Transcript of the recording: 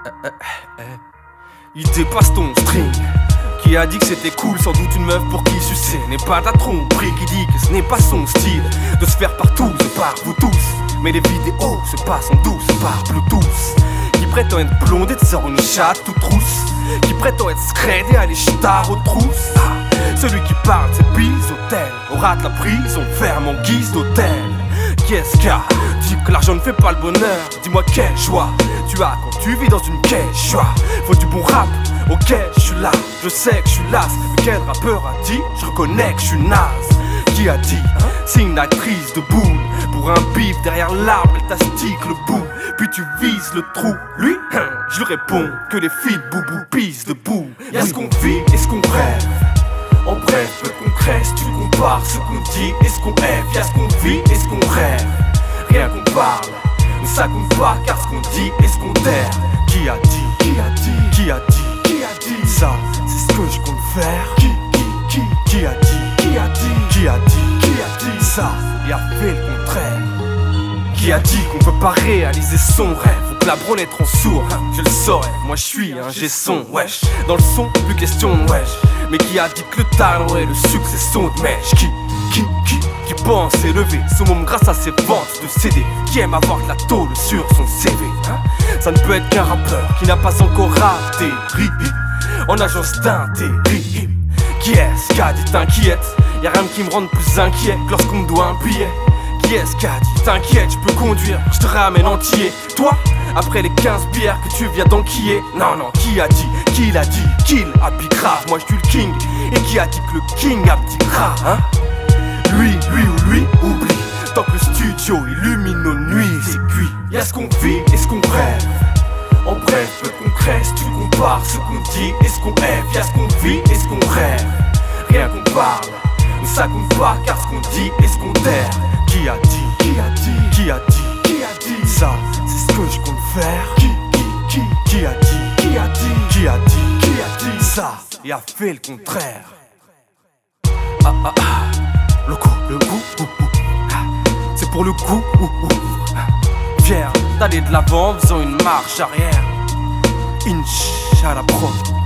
Il dépasse ton string. Qui a dit que c'était cool, sans doute une meuf pour qui sucer n'est pas ta tromperie. Qui dit que ce n'est pas son style de se faire partout, par vous tous. Mais les vidéos se passent en douce par Bluetooth. Qui prétend être blonde et te sort une chatte toute rousse. Qui prétend être scred et aller ch'tard aux trousses. Celui qui parle c'est bisotel, on rate la prise, on ferme en guise d'hôtel. Qui est-ce qu'a dit que l'argent ne fait pas le bonheur? Dis-moi quelle joie tu as quand tu vis dans une caisse joie. Faut du bon rap, ok je suis là, je sais que je suis las. Mais quel rappeur a dit? Je reconnais que je suis naze. Qui a dit? C'est une actrice de boule. Pour un bif derrière l'arbre, elle t'astique le bout. Puis tu vises le trou. Lui, je lui réponds que les filles de boubou pissent debout. Y'a ce qu'on vit et ce qu'on rêve. En bref, peu concret, si tu compares ce qu'on dit et ce qu'on rêve. Y'a ce qu'on vit et ce qu'on rêve. Rien qu'on parle, mais ça compte pas, car ce qu'on dit et ce qu'on terre. Qui a dit? Qui a dit? Qui a dit? Qui a dit? Ça, c'est ce que je compte faire. Qui a dit? Qui a dit? Qui a dit? Qui a dit? Ça, et a fait le contraire. Qui a dit qu'on peut pas réaliser son rêve? Faut que la brunette rend sourd, je le saurais. Moi je suis un G-son, wesh. Dans le son, plus question de wesh. Mais qui a dit que le talent et le succès sont de mèche? Qui pense élever son môme grâce à ses ventes de CD? Qui aime avoir de la tôle sur son CV? Ça ne peut être qu'un rappeur qui n'a pas encore raté en agence d'intérim. Qui est-ce qu'a dit t'inquiète? Y'a rien qui me rende plus inquiet que lorsqu'on me doit un billet. Qui est-ce qu'a dit t'inquiète, je peux conduire, je te ramène entier. Toi, après les 15 bières que tu viens d'enquiller. Non, qui a dit? Qui l'a dit? Qu'il habite grave, moi je suis le king. Et qui a dit que le king abdiquera, hein? Lui ou lui, oublie. Tant que le studio illumine nos nuits, c'est cuit. Y'a ce qu'on vit et ce qu'on rêve. En bref, peu concret, si tu compares ce qu'on dit et ce qu'on rêve. Y'a ce qu'on vit et ce qu'on rêve. Rien qu'on parle, mais ça compte pas, car ce qu'on dit et ce qu'on terre. Qui a dit? Qui a dit? Qui a dit? Qui a dit? Ça, c'est ce que je compte faire. Qui a dit? Qui a dit? Qui a dit? Qui a dit? Ça, et a fait le contraire. Le goût, c'est pour le coup. Fier d'aller de l'avant en faisant une marche arrière. Inch'Allah prod.